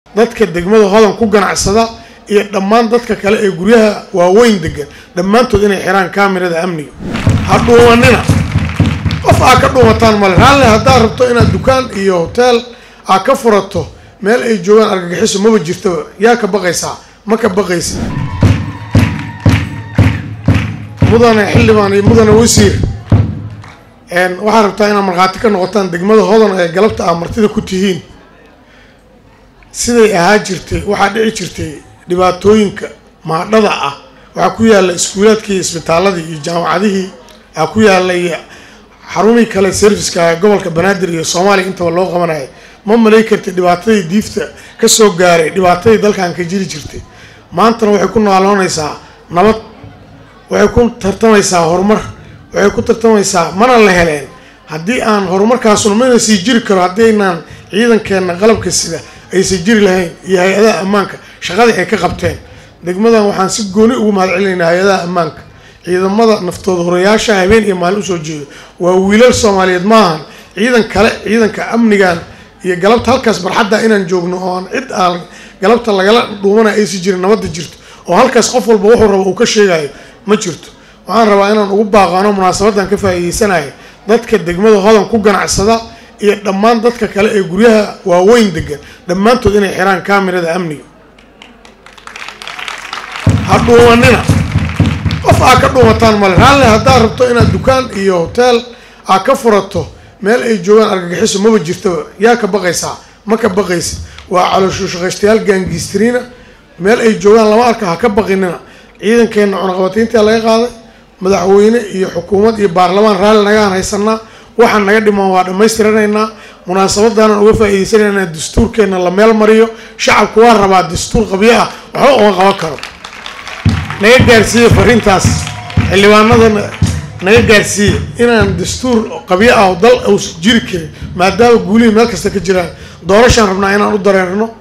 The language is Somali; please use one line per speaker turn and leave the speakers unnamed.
dadka degmada hodan ku ganacsada iyo dhammaan dadka kale ee guryaha waaweyn degan dhammaantood inay xiraan kaamirada amniga hadhuumanina qof aa ka dhuumataan male raalle haddaa rabto inaad dukaan iyo hotel aa ka furato meel ay joogaan argagixiso maba jirto yaa ka baqaysaa ma ka baqaysa mudane xildhibaan iyo mudane wasiir waxaa rabtaa inaad markhaati ka noqotaan degmada hodan ee galabta ah martida ku tihiin siday ahaa jirtay waxaa dhici jirtay dhibaatooyinka maadhada ah waxaa ku yaala iskuulaadkii iyo isbitaaladii iyo jaamacadihii aa ku yaala iyo xarumihii kale serviska gobolka banaadir iyo soomaaliya intaba loo qabanaya ma malay kartay dhibaatadii diifta ka soo gaaray dhibaatadii dalkan ka jiri jirtay maantana waxay ku nooloonaysaa nabad waxay ku tartamaysaa horumar waxay ku tartamaysaa mana la heleen haddii aan horumarkaasuna mana sii jiri karo haddii aynaan ciidankeena qalabka sida aysan jiri lahayn iyo hay-adaha ammaanka shaqadii ay ka qabteen degmadan waxaan si gooni ugu mahad celinaynaa hay-adaha ammaanka ciidamada naftooda horayaasha habeen iyo maalin usoo jeedo waa wiilal soomaaliyeed maahan ciidan kale ciidanka amnigan iyo galabta halkaas barxadda inaan joogno oo aan cid aan galabta lagala dhuumana aysan jirin nabadda jirto oo halkaas qof walba wuxuu rabo uu ka sheegayo ma jirto waxaan rabaa inaan ugu baaqaano munaasabadan ka faa'iideysanayo dadka degmada hodan ku ganacsada iyo dhammaan dadka kale ee guryaha waaweyn degan dhammaantood inay xiraan kaamirada amniga hadhuumanina qof aa ka dhuumataan male raalle haddaa rabto inaad dukaan iyo hotel aa ka furato meel ay joogaan argagixiso maba jirto yaa ka baqaysaa ma ka baqaysa waa calooshushaqaystayaal gaangiistiriina meel ay joogaan lama arka ha ka baqinina ciidankeena cunaqabatayntaa laga qaaday madaxweyne iyo xukuumad iyo baarlamaan raalli nagaan haysanaa waxaan naga dhiman waa dhammaystiranaynaa munaasabadaanan uga faa'iideysanaynaa dastuurkeena la meel mariyo shacabku waa rabaa dastuur qabyo ah waxba uma qaban karo naga gaarsiiye fariintaas xildhibaanadana naga gaarsiiye inaan dastuur qabyo ah dal uusan jiri karin maadaama guulihii meel kasta ka jiraan doorashaan rabnaa inaan u dareerno